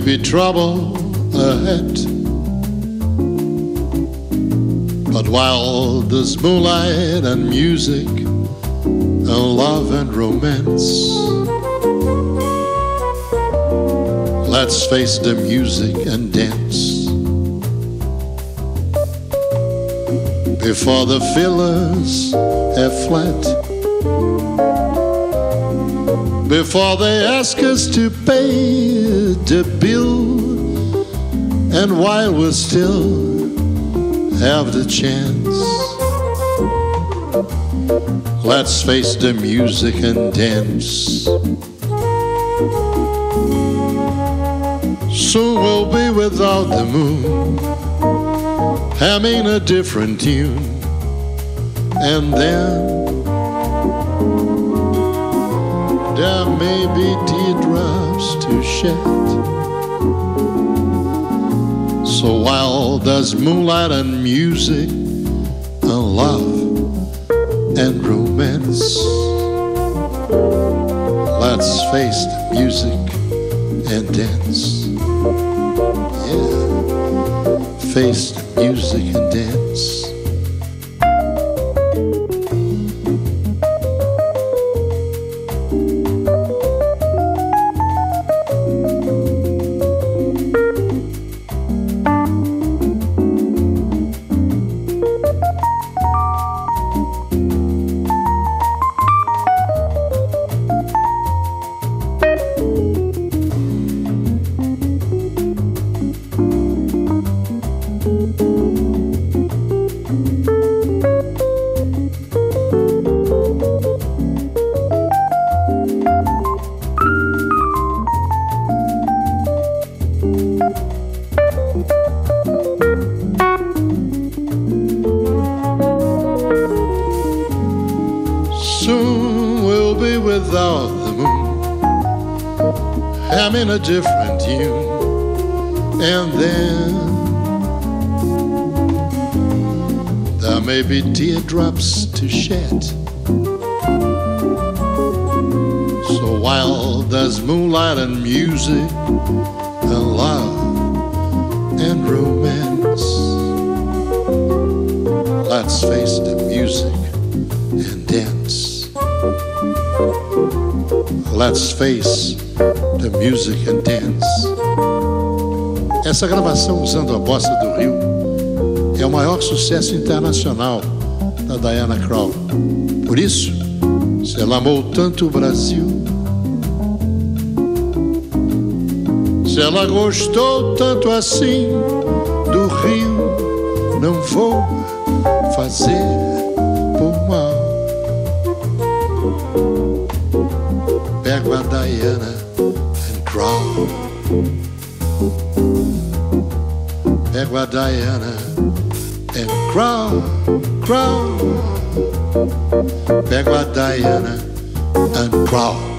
be trouble ahead, but while there's moonlight and music and love and romance, let's face the music and dance before the fillers have fled, before they ask us to pay the bill, and while we still have the chance, let's face the music and dance. Soon we'll be without the moon, humming a different tune, and then there may be teardrops to shed. So while there's moonlight and music and love and romance, let's face the music and dance. Yeah, face the music and dance. Soon we'll be without the moon, having a different tune, and then there may be teardrops to shed. So while there's moonlight and music and love and romance, let's face the music and dance. Let's face the music and dance. Essa gravação usando a bossa do Rio é o maior sucesso internacional da Diana Krall. Por isso, se ela amou tanto o Brasil, se ela gostou tanto assim do Rio, não vou fazer por mal. Pego a Diana and Krall. Pego a Diana and Krall, Krall. Pego a Diana and Krall.